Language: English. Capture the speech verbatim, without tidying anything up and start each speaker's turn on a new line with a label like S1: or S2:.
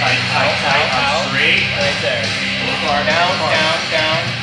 S1: tight, tight, tight,
S2: out,
S1: straight.
S2: right there. Far down, down, down.